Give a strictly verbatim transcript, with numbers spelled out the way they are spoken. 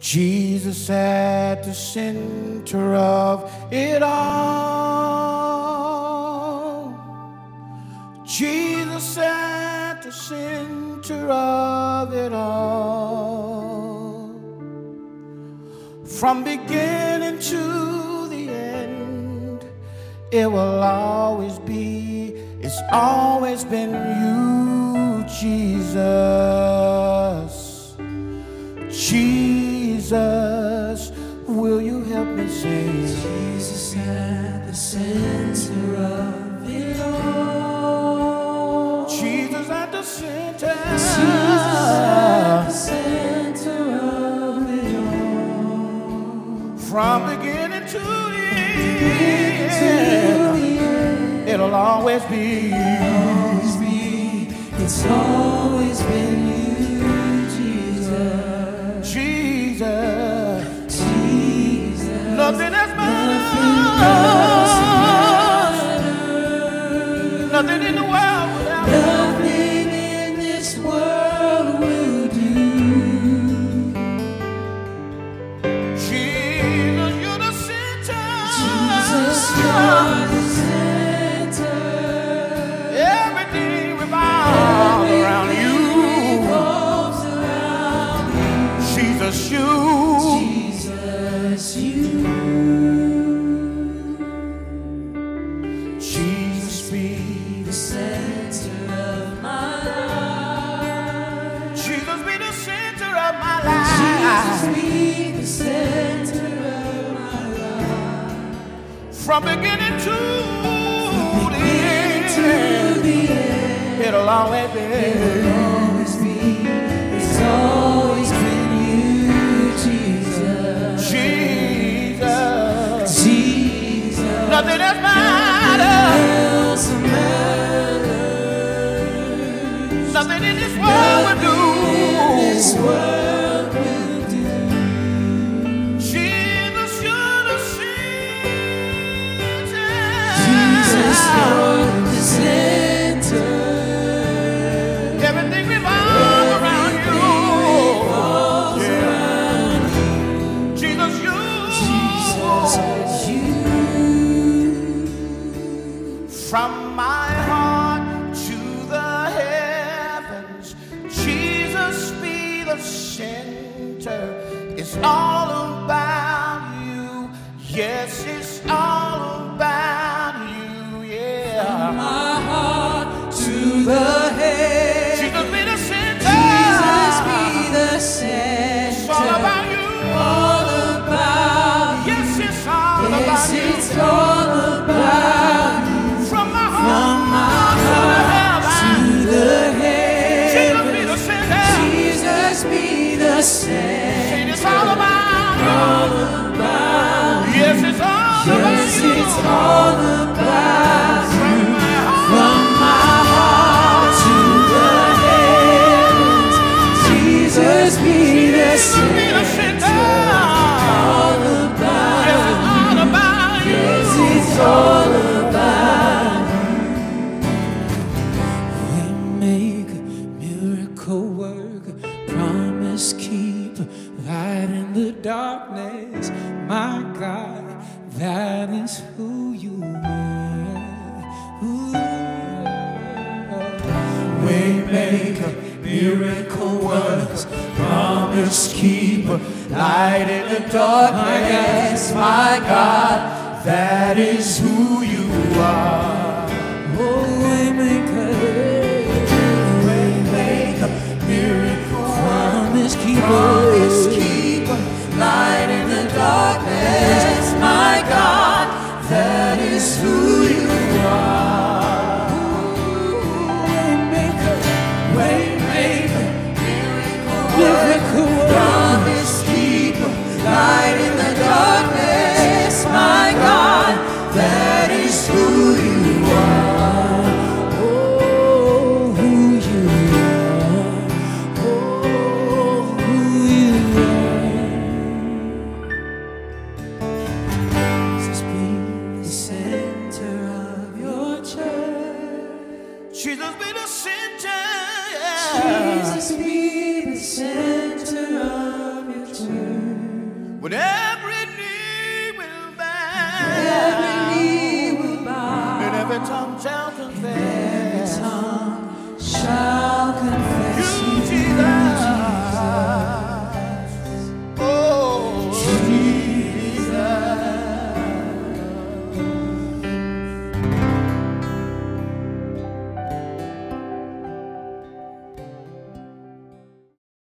Jesus at the center of it all. Jesus at the center of it all. From beginning to the end, it will always be, it's always been you, Jesus. Jesus, will you help me sing? Jesus at the center of it all. Jesus at the center. Jesus at the center of it all. From beginning to the end, it'll always be. Always be. It's always been you, Jesus. Jesus, Jesus. nothing else matters. Nothing in the world without you. Nothing in this world will do. Jesus, you're the center. Jesus, you're the center. Everything revolves around you. Revolves around you. Jesus, you. Jesus, you. Jesus, be The center of my life. Jesus, be the center of my Jesus, life. be the center of my life. From beginning to the To end, the end, it'll always be. it'll always be. It's always been you, Jesus. Jesus, Jesus. nothing else matters. Else matters. Nothing in this world will do. This world will do. Jesus, you're the center. Jesus, you're the center. Everything revolves around you. Revolves Yeah. around Jesus, you. Jesus, you. From my heart to the heavens, Jesus be the center. It's all about you. Yes, it's all about you. Yeah. My heart to the head. Jesus be the center. Jesus be the It's all center. about you. All about you. Yes, it's all Yes, about you. it's all about you. From my From heart my to the heart to heavens, the Jesus be head. the center. Jesus be the center. It's all about you. All about you. Yes, it's all about Yes, you. it's all about you. From my heart, From my heart to the heavens. Jesus be the Jesus be the center. center. All about Yes, it's you. all about you. Yes, it's all about you. Waymaker, miracle worker, promise keeper, light in the darkness. My God, that is who you are. Who you are. Waymaker, miracle worker, promise keeper, light in the darkness. My God, that is who you are. Oh, waymaker, Waymaker, miracle promise keeper, promise keeper, light in the darkness. My God, that is who you are. waymaker, Waymaker, miracle miracle worker. promise keeper, light in the darkness. My God, that is who you are. Oh, who you are. Oh, who shall confess.